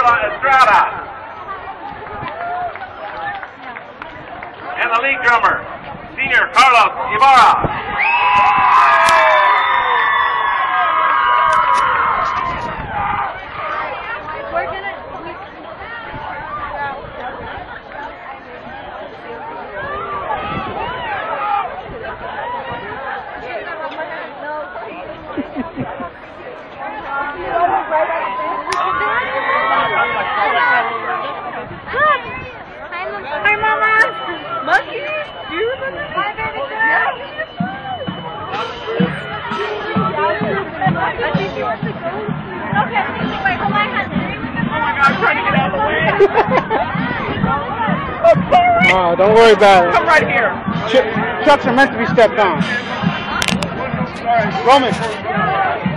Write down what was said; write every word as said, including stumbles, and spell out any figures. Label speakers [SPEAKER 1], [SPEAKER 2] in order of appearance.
[SPEAKER 1] Estrada. And the lead drummer, senior Carlos Ibarra.
[SPEAKER 2] Hi, Mama. Monkey, you remember my baby girl? I think she wants to go. Okay, wait, hold my hand. Oh my God, I'm trying to get out of the way. Okay.
[SPEAKER 3] Oh, don't worry about it.
[SPEAKER 1] Come right here.
[SPEAKER 3] Ch trucks are meant to be stepped on. Roman.